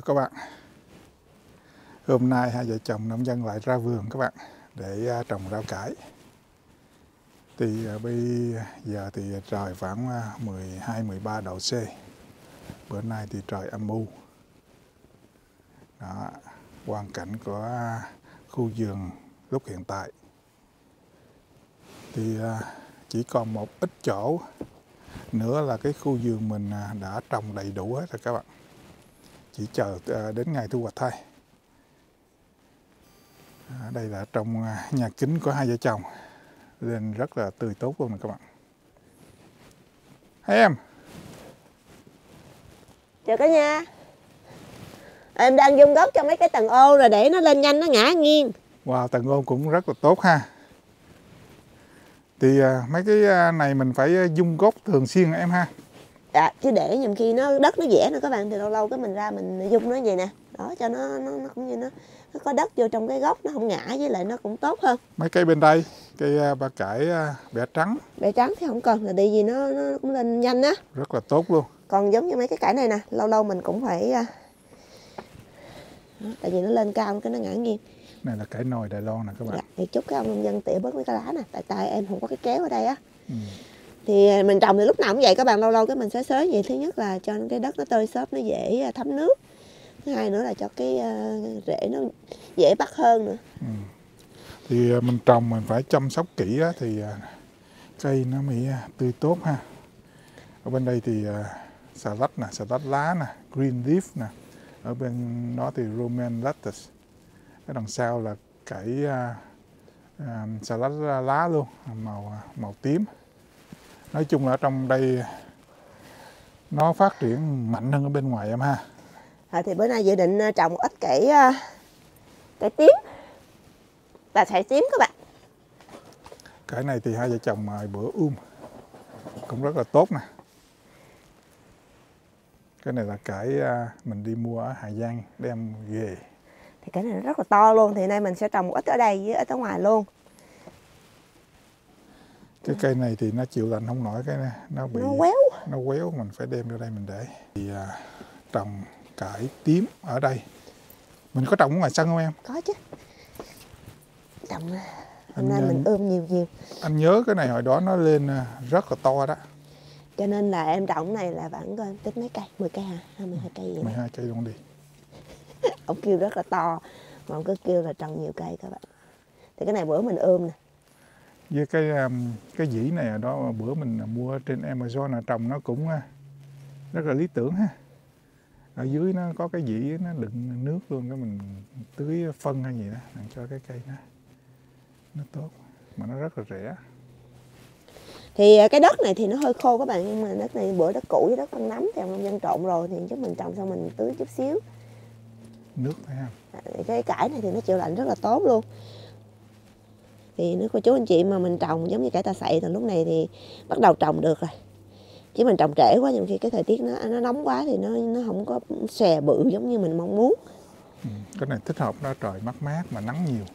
các bạn. Hôm nay hai vợ chồng nông dân lại ra vườn các bạn để trồng rau cải. Thì bây giờ thì trời khoảng 12-13 độ C. Bữa nay thì trời âm u. Đó, hoàn cảnh của khu vườn lúc hiện tại thì chỉ còn một ít chỗ nữa là cái khu vườn mình đã trồng đầy đủ hết rồi các bạn. Chỉ chờ đến ngày thu hoạch thôi. Đây là trong nhà kính của hai vợ chồng, lên rất là tươi tốt luôn nè các bạn. Hai em. Chào cả nhà. Em đang dung gốc cho mấy cái tầng ô rồi để nó lên nhanh, nó ngã nghiêng. Wow, tầng ô cũng rất là tốt ha. Thì mấy cái này mình phải dung gốc thường xuyên em ha. Dạ, chứ để nhầm khi đất nó dẻ nữa các bạn, thì lâu lâu cái mình ra mình dung nó vậy nè. Đó, cho nó cũng như nó có đất vô trong cái gốc, nó không ngã, với lại nó cũng tốt hơn. Mấy cây bên đây, cây ba cải bẹ trắng. Bẹ trắng thì không cần, là tại vì nó cũng lên nhanh á. Rất là tốt luôn. Còn giống như mấy cái cải này nè, lâu lâu mình cũng phải đó, tại vì nó lên cao cái nó ngã nghiêng. Này là cải nồi Đài Loan nè các bạn. Dạ, thì chúc các ông nông dân tỉa bớt mấy cái lá nè, tại em không có cái kéo ở đây á. Ừ. Thì mình trồng thì lúc nào cũng vậy các bạn, lâu lâu cái mình xới vậy. Thứ nhất là cho cái đất nó tơi xốp, nó dễ thấm nước. Thứ hai nữa là cho cái rễ nó dễ bắt hơn nữa. Ừ. Thì mình trồng mình phải chăm sóc kỹ á, thì cây nó mới tươi tốt ha. Ở bên đây thì xà lách nè, xà lách lá nè, green leaf nè. Ở bên đó thì romaine lettuce. Cái đằng sau là cải xà lách lá luôn, màu tím. Nói chung là ở trong đây nó phát triển mạnh hơn ở bên ngoài em ha. Thì bữa nay dự định trồng một ít cải tím và sải tím các bạn. Cải này thì hai vợ chồng mời bữa cũng rất là tốt nè. Cái này là cải mình đi mua ở Hà Giang đem về. Thì cái này nó rất là to luôn, thì nay mình sẽ trồng một ít ở đây với ít ở ngoài luôn. Cái cây này thì nó chịu lạnh không nổi, cái này nó bị nó quéo, mình phải đem ra đây mình để. Thì trồng cải tím ở đây. Mình có trồng ở ngoài sân không em? Có chứ. Trồng hôm nay mình ươm nhiều. Anh nhớ cái này hồi đó nó lên rất là to đó. Cho nên là em trồng này là bạn coi tính mấy cây, 10 cây hả? 12 cây vậy. 12 cây luôn đi. Ông kêu rất là to, mà ông cứ kêu là trồng nhiều cây các bạn. Thì cái này bữa mình ươm nè. Với cái dĩ này ở đó bữa mình mua trên Amazon là trồng nó cũng rất là lý tưởng ha. Ở dưới nó có cái dĩ nó đựng nước luôn, cái mình tưới phân hay gì đó làm cho cái cây nó tốt, mà nó rất là rẻ. Thì cái đất này thì nó hơi khô các bạn, nhưng mà đất này bữa đất cũ với đất phân nấm thì ông nông dân trộn rồi, thì chúng mình trồng xong mình tưới chút xíu Nước phải không? Cái cải này thì nó chịu lạnh rất là tốt luôn. Thì nếu cô chú anh chị mà mình trồng giống như cải ta sậy thì lúc này thì bắt đầu trồng được rồi. Chứ mình trồng trễ quá, nhiều khi cái thời tiết nó nóng quá thì nó không có xòe bự giống như mình mong muốn. Cái này thích hợp đó, trời mát mát mà nắng nhiều.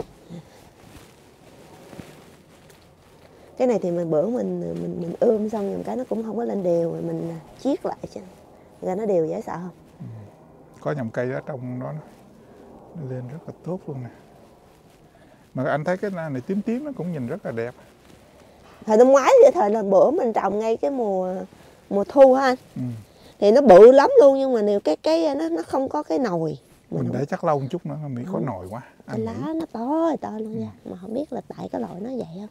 Cái này thì bữa mình ươm xong rồi cái nó cũng không có lên đều, rồi mình chiết lại cho ra nó đều, dễ sợ không? Có nhầm cây ở trong đó nó lên rất là tốt luôn nè. Mà anh thấy cái này tím tím nó cũng nhìn rất là đẹp. Thời năm ngoái thì thời là bữa mình trồng ngay cái mùa thu ha anh. Thì nó bự lắm luôn, nhưng mà nếu cái nó không có cái nồi. Mình để chắc lâu một chút nữa Mỹ có nồi quá. Cái lá nó to luôn nha, mà không biết là tại cái loại nó vậy không.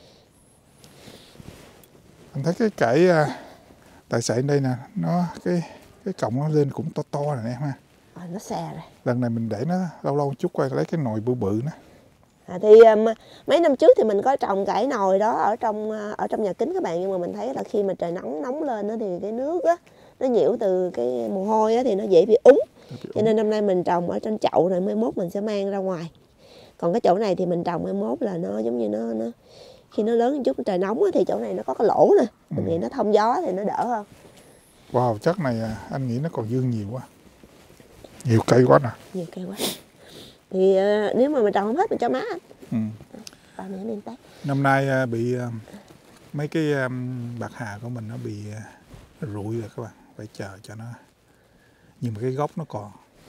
Anh thấy cái cải tại sậy đây nè, nó cái cọng nó lên cũng to rồi nè em ha. Nó xè rồi. Lần này mình để nó lâu lâu một chút quay lấy cái nồi bự bự nữa. Thì mấy năm trước thì mình có trồng cải nồi đó ở trong nhà kính các bạn, nhưng mà mình thấy là khi mà trời nóng lên đó, thì cái nước á nó nhiễu từ cái mồ hôi á, thì nó dễ bị úng. Cho nên năm nay mình trồng ở trên chậu, rồi mai mốt mình sẽ mang ra ngoài. Còn cái chỗ này thì mình trồng mai mốt là nó giống như nó khi nó lớn một chút trời nóng á, thì chỗ này nó có cái lỗ nè, mình nghĩ nó thông gió thì nó đỡ hơn. Wow, chắc này anh nghĩ nó còn dư nhiều quá. Nhiều cây quá nè. Nhiều cây quá. Thì nếu mà mình trồng không hết mình cho má anh. Ba mẹ miền Tây. Năm nay bị mấy cái bạc hà của mình nó bị rụi rồi các bạn, phải chờ cho nó. Nhưng mà cái gốc nó còn.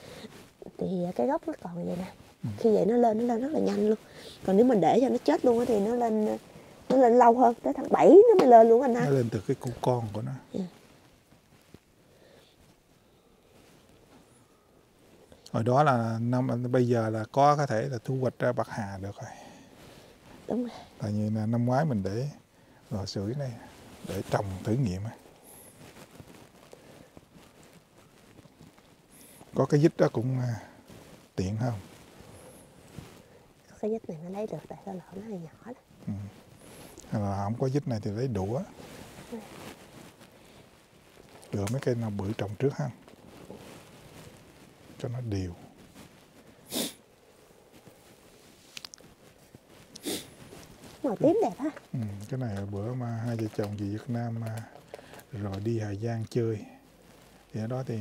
thì cái gốc nó còn vậy nè. Khi vậy nó lên rất là nhanh luôn. Còn nếu mình để cho nó chết luôn thì nó lên lâu hơn, tới tháng 7 nó mới lên luôn anh ha. Nó lên từ cái cu con của nó. Hồi đó là bây giờ là có thể là thu hoạch ra bạc hà được rồi. Đúng rồi. Tại vì là năm ngoái mình để lò sưởi này để trồng thử nghiệm. Có cái vít đó cũng tiện không? Cái vít này nó lấy được tại cái lỗ nó hơi nhỏ đó. Hay là không có vít này thì lấy đũa. Lựa mấy cây nào bự trồng trước ha, cho nó đều. Màu tím đẹp ha. Cái này bữa mà hai vợ chồng về Việt Nam rồi đi Hà Giang chơi thì ở đó thì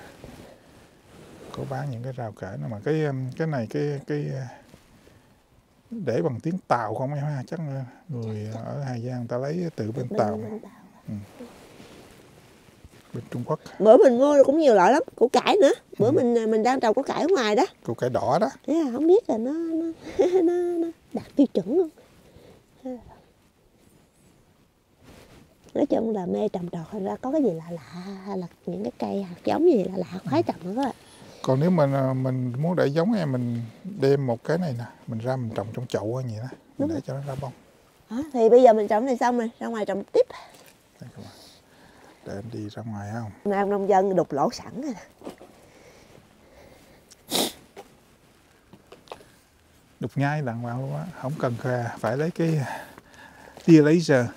có bán những cái rau cải mà cái này cái để bằng tiếng Tàu không em ha, chắc người ở Hà Giang người ta lấy từ bên Tàu. Bên Trung Quốc. Bữa mình mua cũng nhiều loại lắm, củ cải nữa. Bữa mình đang trồng củ cải ở ngoài đó. Củ cải đỏ đó. Thế là không biết là nó đạt tiêu chuẩn luôn. Nói chung là mê trồng trọt, thành ra có cái gì lạ hay là những cái cây hạt giống gì lạ khoái trồng nữa các bạn. Còn nếu mình muốn để giống em, mình đem một cái này nè, mình ra mình trồng trong chậu như vậy đó, mình để cho nó ra bông. Thì bây giờ mình trồng này xong rồi, ra ngoài trồng tiếp. Đây các bạn. Để em đi ra ngoài không? Nam nông dân đục lỗ sẵn rồi nè. Đục ngay đàng hoàng luôn á, không cần phải lấy cái tia laser.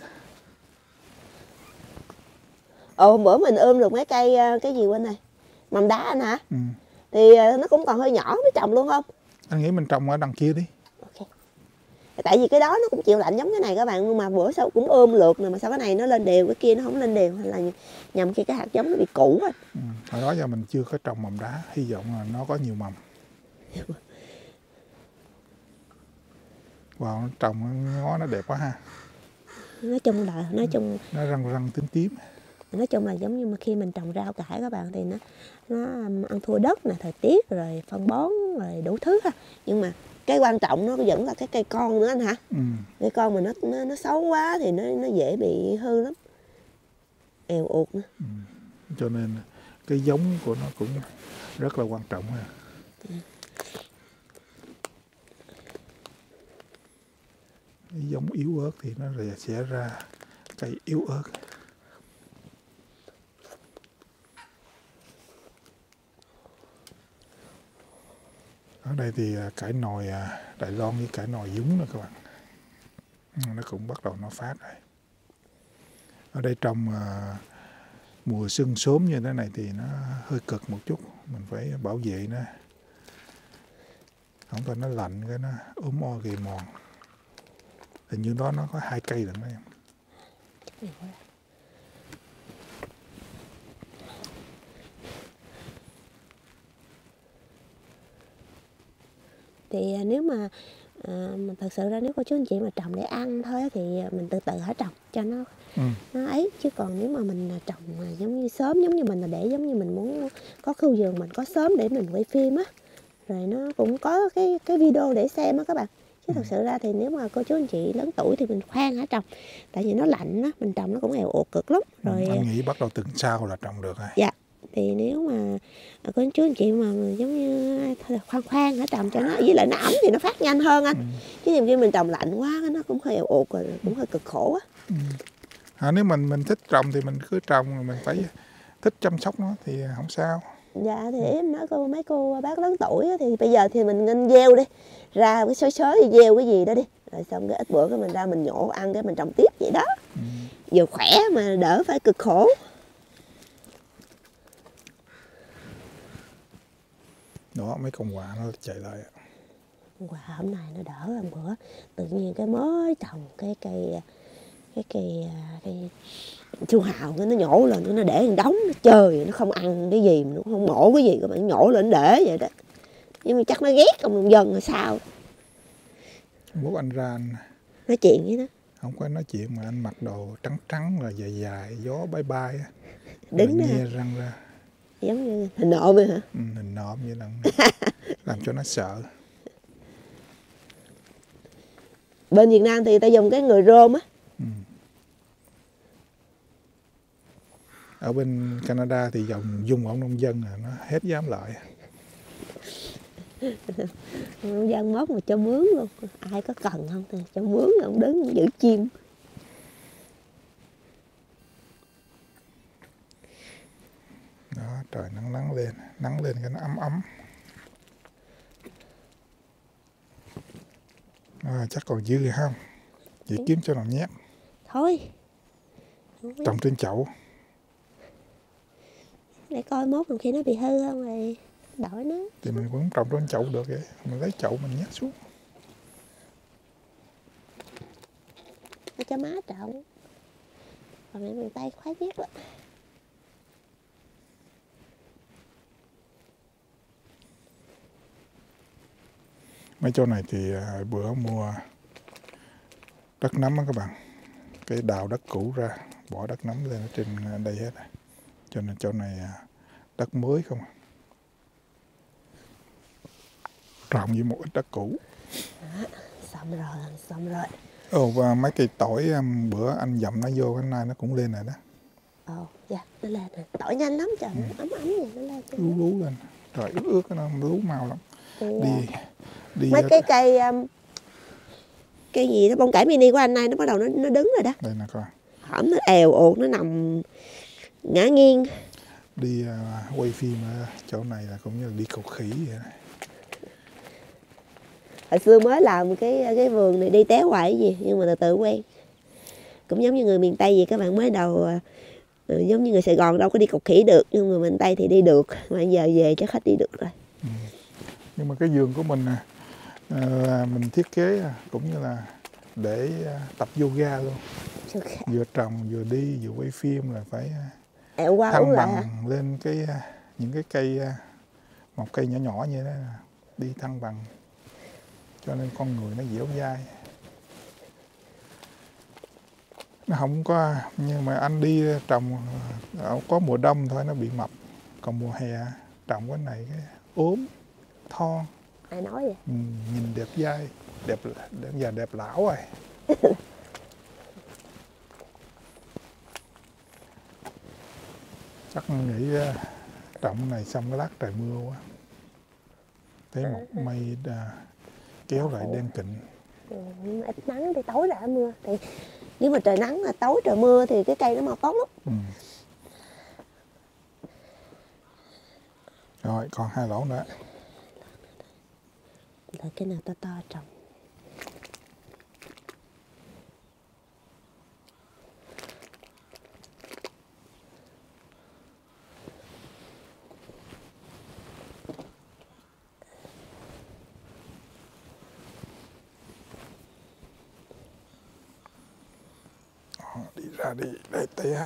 Hôm bữa mình ươm được mấy cây cái gì quên này, mầm đá anh hả? Thì nó cũng còn hơi nhỏ, mới trồng luôn không? Anh nghĩ mình trồng ở đằng kia đi. Okay. Tại vì cái đó nó cũng chịu lạnh giống cái này các bạn, nhưng mà bữa sau cũng ươm lượt nè, mà sao cái này nó lên đều, cái kia nó không lên đều, hay là nhầm khi cái hạt giống nó bị cũ á. Hồi đó giờ mình chưa có trồng mầm đá, hy vọng là nó có nhiều mầm. Wow, nó trồng ngó nó đẹp quá ha. Nói chung nó răng tím tím. Nói chung là giống như mà khi mình trồng rau cải các bạn thì nó ăn thua đất nè, thời tiết rồi phân bón rồi đủ thứ ha. Nhưng mà cái quan trọng nó vẫn là cái cây con nữa anh hả? Cây con mà nó xấu quá thì nó dễ bị hư lắm, èo uột nữa. Cho nên cái giống của nó cũng rất là quan trọng ha. Cái giống yếu ớt thì nó sẽ ra cây yếu ớt. Ở đây thì cải nồi Đài Loan với cải nồi dúng nữa các bạn. Nó cũng bắt đầu nó phát rồi. Ở đây trong mùa sương sớm như thế này thì nó hơi cực một chút. Mình phải bảo vệ nó. Không thôi nó lạnh cái nó ốm o gầy mòn. Hình như đó nó có 2 cây lận đó em. Thì nếu mà thật sự ra nếu cô chú anh chị mà trồng để ăn thôi thì mình từ từ hãy trồng cho nó ấy, chứ còn nếu mà mình trồng giống như sớm, giống như mình là để giống như mình muốn có khu vườn mình có sớm để mình quay phim á, rồi nó cũng có cái video để xem á các bạn. Chứ thật sự ra thì nếu mà cô chú anh chị lớn tuổi thì mình khoan hả trồng, tại vì nó lạnh á, mình trồng nó cũng èo uột cực lắm rồi. Anh nghĩ bắt đầu tuần sau là trồng được rồi. Dạ. Thì nếu mà cô chú anh chị mà giống như khoan hả trồng cho nó, với lại nó ẩm thì nó phát nhanh hơn anh. Chứ nhiều khi mình trồng lạnh quá nó cũng hơi èo uột rồi cũng hơi cực khổ á. Nếu mình thích trồng thì mình cứ trồng, mình phải thích chăm sóc nó thì không sao. Dạ thì em nói mấy cô bác lớn tuổi thì bây giờ thì mình nên gieo đi, ra cái xới thì gieo cái gì đó đi, rồi xong cái ít bữa cái mình ra mình nhổ ăn, cái mình trồng tiếp vậy đó. Vừa khỏe mà đỡ phải cực khổ. Đó, mấy con quạ nó chạy lại. Quạ hôm nay nó đỡ hơn bữa, tự nhiên cái mới trồng cái cây su hào nó nhổ lên, nó để một đống nó chơi, nó không ăn cái gì, nó không mổ cái gì, các bạn nhổ lên để vậy đó. Nhưng mà chắc nó ghét ông nông dân là sao. Bố anh ra anh nói chuyện với nó. Không có nói chuyện mà anh mặc đồ trắng trắng là dài dài, gió bay bay, đứng nhe răng ra. Giống như hình nộm vậy hả? Hình nộm như là làm cho nó sợ. Bên Việt Nam thì ta dùng cái người rôm á. Ở bên Canada thì dùng ổng nông dân là nó hết dám lợi. Nông dân mốt mà cho mướn luôn. Ai có cần không thì cho mướn, ông đứng giữ chim. Đó, trời nắng lên cái nó ấm ấm. Chắc còn dư rồi không? Chỉ kiếm cho nào nhét. Thôi. Trồng trên chậu. Để coi mốt khi nó bị hư không rồi đổi nó. Thì mình cũng trồng trên chậu được vậy. Mình lấy chậu mình nhét xuống. Để cho má trồng. Còn mẹ mình tay khoái nhất lắm. Mấy chỗ này thì bữa mua đất nấm á các bạn. Cái đào đất cũ ra, bỏ đất nấm lên ở trên đây hết. Cho nên chỗ này đất mới không. Trồng với một ít đất cũ. Xong rồi. Và mấy cây tỏi bữa anh dặm nó vô cái nay nó cũng lên rồi đó. Dạ, nó lên rồi. Tỏi nhanh lắm trời, ấm vậy nó lên. Lú lên. Trời ướt nó lú mau lắm. Đi mấy cái cây gì đó bông cải mini của anh này nó bắt đầu nó đứng rồi đó. Đây nè coi. Hổm nó èo uột, nó nằm ngã nghiêng. Đi quay phim ở chỗ này là cũng như là đi cầu khỉ vậy đó. Hồi xưa mới làm cái vườn này đi téo hoài cái gì, nhưng mà từ từ quen. Cũng giống như người miền Tây vậy, các bạn mới đầu giống như người Sài Gòn đâu có đi cầu khỉ được, nhưng người miền Tây thì đi được, mà giờ về chắc khách đi được rồi. Nhưng mà cái vườn của mình mình thiết kế cũng như là để tập yoga luôn. Vừa trồng vừa đi vừa quay phim là phải thăng bằng lên những cái cây, một cây nhỏ nhỏ như thế này, đi thăng bằng cho nên con người nó dẻo dai. Nó không có, nhưng mà anh đi trồng có mùa đông thôi nó bị mập, còn mùa hè trồng cái này cái ốm thon. Ai nói vậy? Nhìn đẹp dai, đẹp giờ đẹp lão rồi. Chắc nghĩ trồng cái này xong cái lát trời mưa quá. Thấy một mây kéo lại đen kịt. Ít nắng thì tối ra mưa. Thì nếu mà trời nắng là tối trời mưa thì cái cây nó mọc tốt lắm. Rồi còn 2 lỗ nữa. Rồi cái nào to to trồng. Đi ra đi, đây té.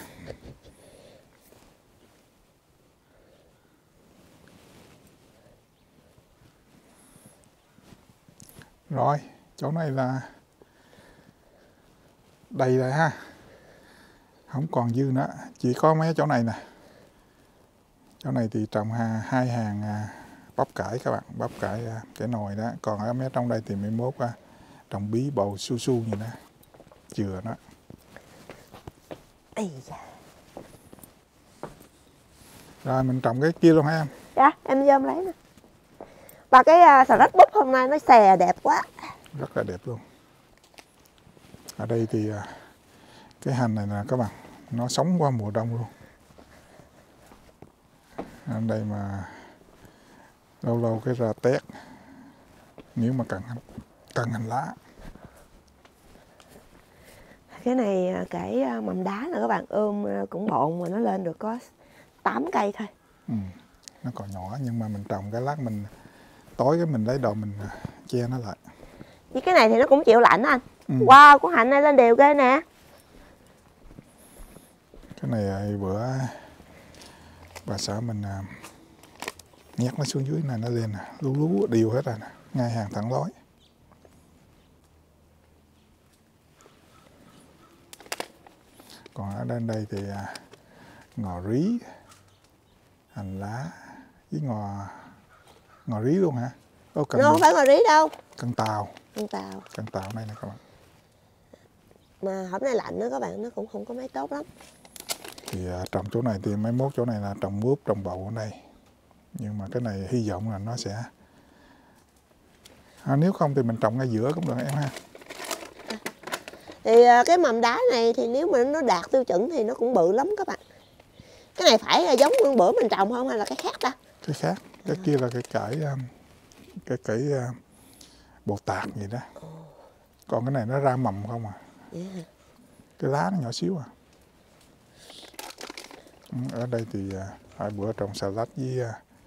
Rồi, chỗ này là đầy rồi ha. Không còn dư nữa, chỉ có mấy chỗ này nè. Chỗ này thì trồng 2 hàng bắp cải các bạn, bắp cải cái nồi đó. Còn ở mấy trong đây thì 11 trồng bí bầu su su như đó. Chừa nó. Rồi mình trồng cái kia luôn hả em? Dạ, em vô em lấy nè. Và cái xà lách búp hôm nay nó xè đẹp quá. Rất là đẹp luôn. Ở đây thì cái hành này nè các bạn, nó sống qua mùa đông luôn. Ở đây mà lâu lâu cái ra tét nếu mà cần hành lá. Cái này cái mầm đá nè các bạn, cũng bộn mà nó lên được có 8 cây thôi. Nó còn nhỏ nhưng mà mình trồng cái lát mình tối cái mình lấy đồ mình che nó lại. Với cái này thì nó cũng chịu lạnh anh. Wow, con hạnh này lên đều ghê nè. Cái này bữa bà xã mình nhét nó xuống dưới này nó lên nè, lú đều hết rồi nè, ngay hàng thẳng lối. Còn ở đây thì ngò rí, hành lá với ngò rí luôn hả? Nó không phải ngò rí đâu. Cần tàu. Cần tàu này nè các bạn. Mà hôm nay lạnh đó các bạn, nó cũng không có mấy tốt lắm. Thì trồng chỗ này thì mấy mốt chỗ này là trồng mướp, trồng bầu ở đây. Nhưng mà cái này hy vọng là nó sẽ nếu không thì mình trồng ngay giữa cũng được em ha. Thì cái mầm đá này thì nếu mà nó đạt tiêu chuẩn thì nó cũng bự lắm các bạn. Cái này phải giống như bữa mình trồng không hay là cái khác ta? Cái khác, cái kia là cái cải Bồ Tát gì đó. Còn cái này nó ra mầm không à. Cái lá nó nhỏ xíu à. Ở đây thì hai bữa trồng xà lách với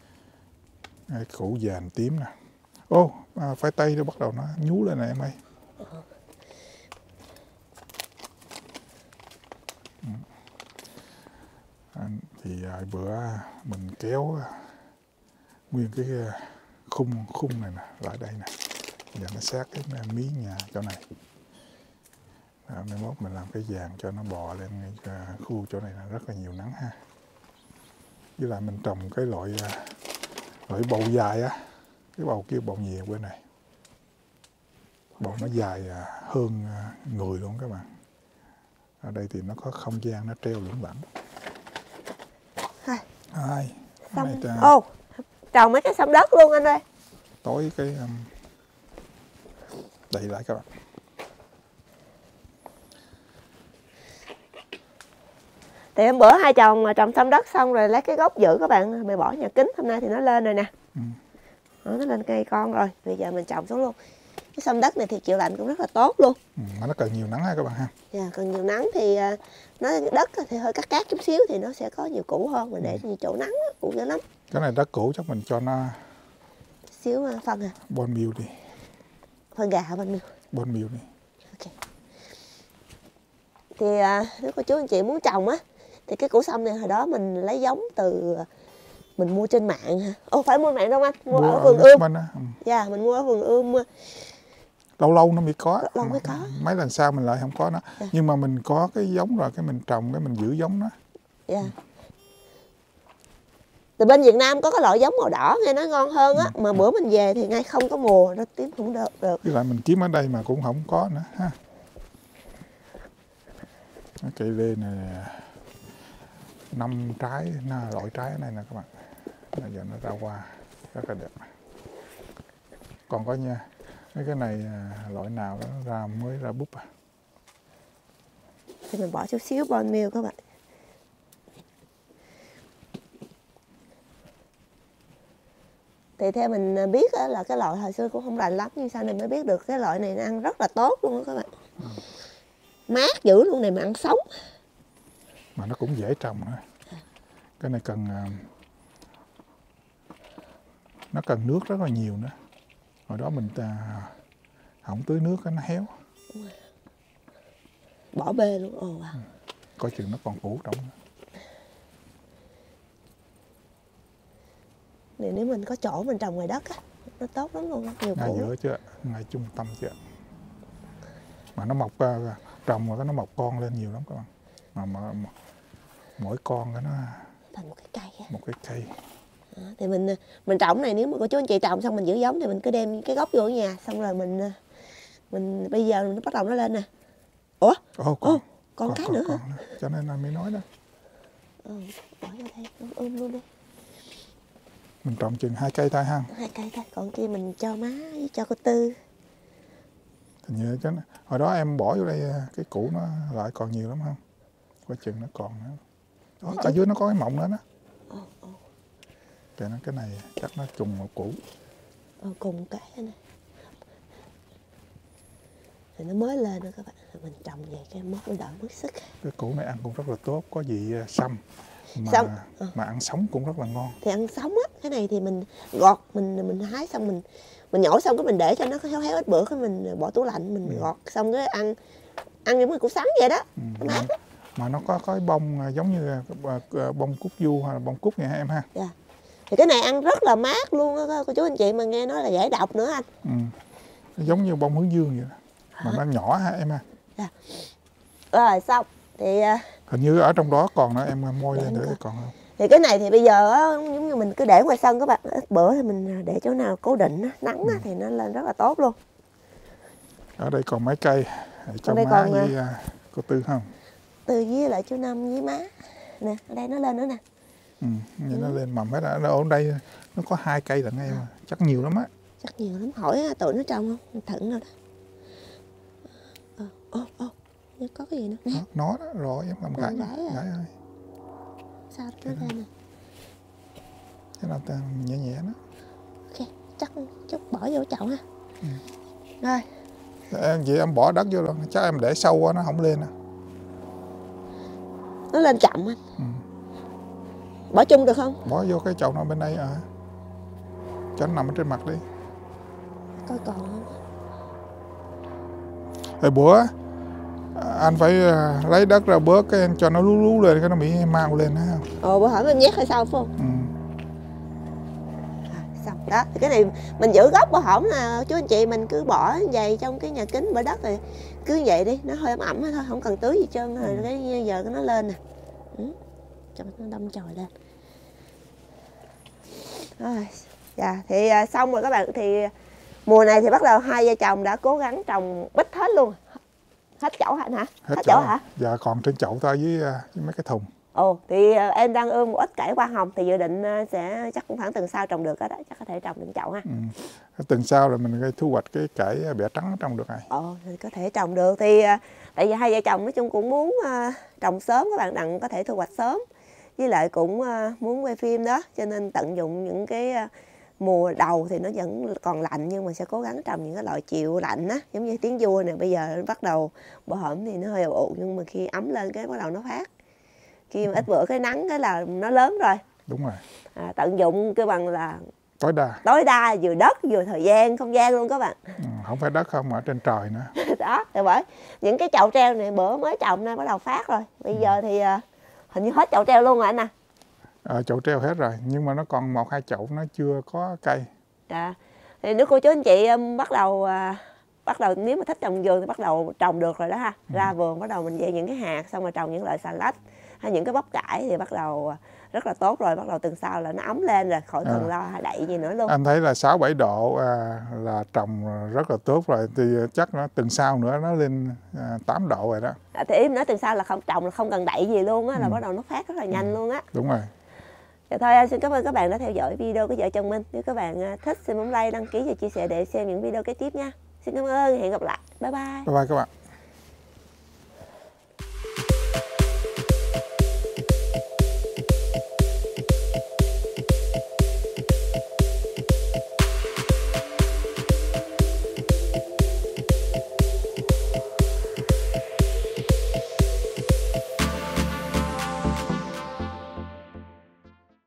củ vàng tím nè. Ô, khoai tây nó bắt đầu nó nhú lên này em ơi. Thì bữa mình kéo nguyên cái khung này nè lại đây nè, giờ nó sát cái mí nhà chỗ này. Mai mốt mình làm cái vàng cho nó bò lên khu chỗ này là rất là nhiều nắng ha. Với lại mình trồng cái loại bầu dài á, cái bầu kia bầu nhiều bên này, bầu nó dài hơn người luôn các bạn. Ở đây thì nó có không gian nó treo lủng lẳng. Xong. Trồng mấy cái sông đất luôn anh ơi. Tối cái đậy lại các bạn. Thì hôm bữa hai chồng mà trồng sông đất xong rồi lấy cái gốc giữ các bạn, mày bỏ nhà kính, hôm nay thì nó lên rồi nè. Nó lên cây con rồi, bây giờ mình trồng xuống luôn. Cái sông đất này thì chịu lạnh cũng rất là tốt luôn. Mà nó cần nhiều nắng ha các bạn ha. Dạ, cần nhiều nắng thì nó đất thì hơi cắt chút xíu thì nó sẽ có nhiều củ hơn, mà để nhiều chỗ nắng củ dữ lắm. Cái này đất cũ chắc mình cho nó xíu phân à. Bone meal đi. Phân gà hả bone meal? Bone meal đi. Ok. Thì nếu cô chú anh chị muốn trồng á thì cái củ sông này hồi đó mình lấy giống từ mình mua trên mạng hả? Phải mua mạng đâu anh? Mua ở vườn ươm. Dạ, mình mua ở vườn ươm. Lâu nó mới có. Lâu mới có. Mấy lần sau mình lại không có nó. Dạ. Nhưng mà mình có cái giống rồi cái mình trồng cái mình giữ giống nó. Dạ. Từ bên Việt Nam có cái loại giống màu đỏ nghe nói ngon hơn á, mà bữa mình về thì ngay không có mùa, nó tím không được. Với lại mình kiếm ở đây mà cũng không có nữa ha. Cái cây lê này 5 trái, loại trái ở này nè các bạn. Bây giờ nó ra hoa rất là đẹp. Còn có nha, mấy cái này loại nào nó ra mới ra búp à. Thì mình bỏ chút xíu bone meal các bạn. Thì theo mình biết là cái loại hồi xưa cũng không rành lắm, nhưng sau này mới biết được cái loại này nó ăn rất là tốt luôn đó các bạn. Mát dữ luôn này mà ăn sống. Mà nó cũng dễ trồng nữa. Cái này nó cần nước rất là nhiều nữa. Hồi đó mình không tưới nước nó héo. Bỏ bê luôn. Coi chừng nó còn củ trong nữa. Nếu mình có chỗ mình trồng ngoài đất á, nó tốt lắm luôn, nhiều củ. Ngay giữa chứ, ngay trung tâm chứ. Mà nó mọc trồng rồi nó mọc con lên nhiều lắm các bạn. Mà mỗi con nó thành một cái cây. Một cái cây. Thì mình trồng này, nếu mà cô chú anh chị trồng xong mình giữ giống thì mình cứ đem cái gốc vô ở nhà, xong rồi mình bây giờ nó bắt đầu nó lên nè. Còn cái nữa hả? Cho nên là mới nói đó. Bỏ vô đây, luôn đi. Mình trồng chừng 2 cây thôi ha. 2 cây thôi, còn kia mình cho má với cho cô Tư. Hình như chứ hồi đó em bỏ vô đây cái củ nó lại còn nhiều lắm không? Coi chừng nó còn nữa. Đó, ở dưới nó có cái mọng nữa đó. Cái này chắc nó trùng một củ. Cùng cái này. Thì nó mới lên nữa các bạn. Mình trồng về cái mốt nó đỡ mất sức. Cái củ này ăn cũng rất là tốt, có vị sâm. Mà ăn sống cũng rất là ngon. Thì ăn sống á, cái này thì mình gọt, mình hái xong mình nhổ xong cái mình để cho nó héo héo ít bữa, cái mình bỏ tủ lạnh, mình gọt xong cái ăn giống như củ sắn vậy đó. Mà nó có cái bông giống như bông cúc du hay là bông cúc vậy em ha. Dạ. Thì cái này ăn rất là mát luôn á cô chú anh chị, mà nghe nói là giải độc nữa anh. Giống như bông hướng dương vậy đó. Mà nó nhỏ ha em ha. Dạ. Rồi xong thì hình như ở trong đó còn nữa, em môi lên thử còn không? Thì cái này thì bây giờ á, giống như mình cứ để ngoài sân các bạn, ít bữa thì mình để chỗ nào cố định á, nắng á, thì nó lên rất là tốt luôn. Ở đây còn mấy cây cho đây má còn, với cô Tư không? Tư với lại chú Năm với má nè, ở đây nó lên nữa nè. Nhìn nó lên mầm hết á. Ở đây nó có 2 cây lận em, chắc nhiều lắm á. Chắc nhiều lắm, hỏi tụi nó trồng không? Thận rồi đó. Có cái gì nữa nè. Nó đó, rồi em làm gãy rồi. Sao nó lên nè. Cái nào nhẹ nhẹ nó. Ok, chắc chút bỏ vô chậu ha. Rồi. Em bỏ đất vô rồi, chắc em để sâu quá nó không lên. Nó lên chậm anh. Bỏ chung được không? Bỏ vô cái chậu nào bên đây cho nó nằm ở trên mặt đi. Coi còn không? Rồi bữa anh phải lấy đất ra bớt cái anh cho nó lú lú lên, cái nó bị mau lên ha. Bữa hỏi mình nhét hay sao phải không? Xong đó, thì cái này mình giữ gốc bữa hổm là chú anh chị mình cứ bỏ vậy trong cái nhà kính bữa đất rồi cứ vậy đi, nó hơi ẩm ẩm thôi, không cần tưới gì trơn rồi cái giờ nó lên nè. Cho nó đâm chồi lên. Rồi, dạ thì xong rồi các bạn. Thì mùa này thì bắt đầu hai vợ chồng đã cố gắng trồng bích hết luôn. Hết chậu hả? Hết chậu hả? Dạ còn trên chậu thôi với mấy cái thùng. Thì em đang ươm một ít cải hoa hồng thì dự định sẽ chắc cũng khoảng tuần sau trồng được đó, chắc có thể trồng đến chậu ha. Tuần sau rồi mình thu hoạch cái cải bẹ trắng trồng được này. Thì có thể trồng được. Thì tại vì hai vợ chồng nói chung cũng muốn trồng sớm, các bạn đặng có thể thu hoạch sớm, với lại cũng muốn quay phim đó, cho nên tận dụng những cái mùa đầu thì nó vẫn còn lạnh, nhưng mà sẽ cố gắng trồng những cái loại chịu lạnh á, giống như tiếng vua này, bây giờ bắt đầu bữa hổm thì nó hơi ụ, nhưng mà khi ấm lên cái bắt đầu nó phát, khi mà ít bữa cái nắng cái là nó lớn rồi. Đúng rồi. Tận dụng cái bằng là tối đa vừa đất vừa thời gian không gian luôn các bạn. Không phải đất không, ở trên trời nữa. Đó thì bởi những cái chậu treo này bữa mới trồng nay bắt đầu phát rồi, bây giờ thì hình như hết chậu treo luôn rồi anh à. Chậu treo hết rồi, nhưng mà nó còn 1-2 chậu nó chưa có cây. Thì nếu cô chú anh chị bắt đầu nếu mà thích trồng vườn thì bắt đầu trồng được rồi đó ha. Ra vườn bắt đầu mình về những cái hạt, xong rồi trồng những loại xà lách hay những cái bắp cải thì bắt đầu rất là tốt rồi. Bắt đầu tuần sau là nó ấm lên rồi, khỏi cần lo đậy gì nữa luôn. Anh thấy là 6-7 độ là trồng rất là tốt rồi, thì chắc nó tuần sau nữa nó lên 8 độ rồi đó. Thì em nói tuần sau là không trồng là không cần đậy gì luôn á, là bắt đầu nó phát rất là nhanh luôn á. Đúng rồi. Dạ thôi, xin cảm ơn các bạn đã theo dõi video của vợ chồng mình. Nếu các bạn thích xin bấm like, đăng ký và chia sẻ để xem những video kế tiếp nha. Xin cảm ơn, hẹn gặp lại. Bye bye. Bye bye các bạn.